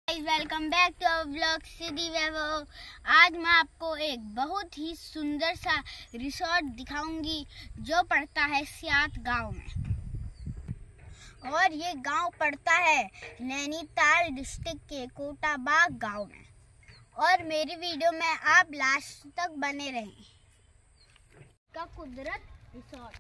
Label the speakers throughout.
Speaker 1: Welcome back to our vlog Siddhi Vaibhav. आज मैं आपको एक बहुत ही सुंदर सा रिसोर्ट दिखाऊंगी जो पड़ता है सियात गांव में, और ये गांव पड़ता है नैनीताल डिस्ट्रिक्ट के कोटाबाग गांव में। और मेरी वीडियो में आप लास्ट तक बने रहें। का कुदरत रिसोर्ट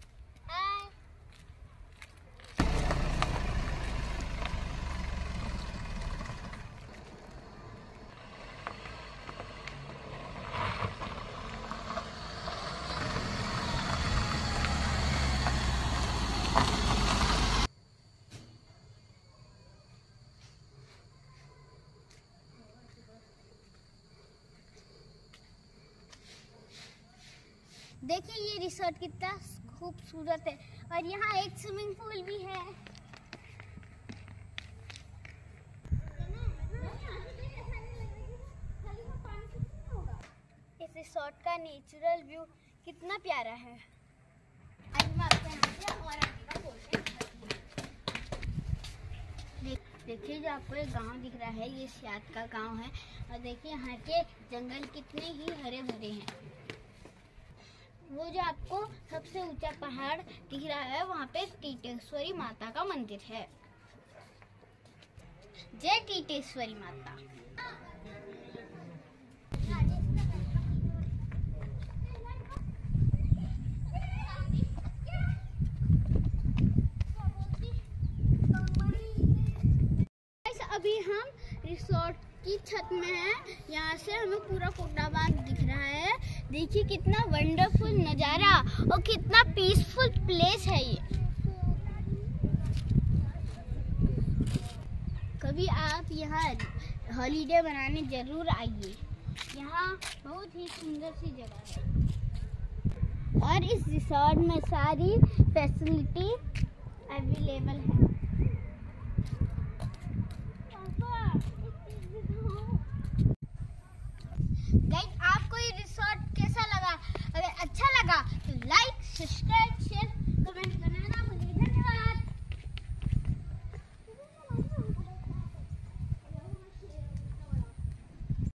Speaker 1: देखिए ये रिसोर्ट कितना खूबसूरत है, और यहाँ एक स्विमिंग पूल भी है। इस रिसोर्ट का नेचुरल व्यू कितना प्यारा है। आज मैं आपको यहाँ से और आगे का बोलते हैं। देखिए जो आपको एक गांव दिख रहा है, ये सियात का गांव है। और देखिए यहाँ के जंगल कितने ही हरे भरे हैं। वो जो आपको सबसे ऊंचा पहाड़ दिख रहा है, वहाँ पे टीटेश्वरी माता का मंदिर है। जय टीटेश्वरी माता। अभी हम रिसोर्ट की छत में है। यहाँ से हमें पूरा कोटाबाग दिख रहा है। देखिए कितना वंडरफुल नज़ारा और कितना पीसफुल प्लेस है ये। कभी आप यहाँ हॉलीडे बनाने जरूर आइए। यहाँ बहुत ही सुंदर सी जगह है, और इस रिसोर्ट में सारी फैसिलिटी अवेलेबल है।